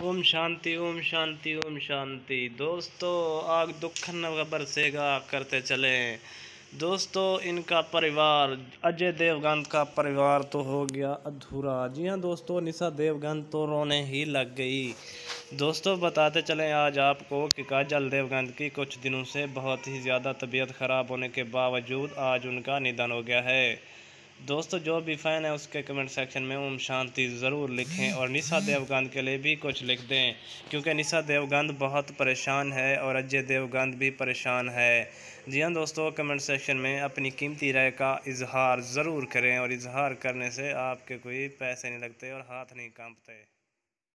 ओम शांति ओम शांति ओम शांति। दोस्तों आग दुखन बरसेगा करते चले। दोस्तों इनका परिवार अजय देवगन का परिवार तो हो गया अधूरा। जी हाँ दोस्तों, निशा देवगन तो रोने ही लग गई। दोस्तों बताते चलें आज आपको कि काजल देवगन की कुछ दिनों से बहुत ही ज़्यादा तबीयत ख़राब होने के बावजूद आज उनका निधन हो गया है। दोस्तों जो भी फ़ैन है उसके कमेंट सेक्शन में ओम शांति ज़रूर लिखें और निशा देवगन के लिए भी कुछ लिख दें, क्योंकि निशा देवगन बहुत परेशान है और अजय देवगन भी परेशान है। जी हाँ दोस्तों, कमेंट सेक्शन में अपनी कीमती राय का इजहार ज़रूर करें और इजहार करने से आपके कोई पैसे नहीं लगते और हाथ नहीं कांपते।